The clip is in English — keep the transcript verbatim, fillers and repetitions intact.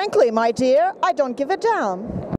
Frankly, my dear, I don't give a damn.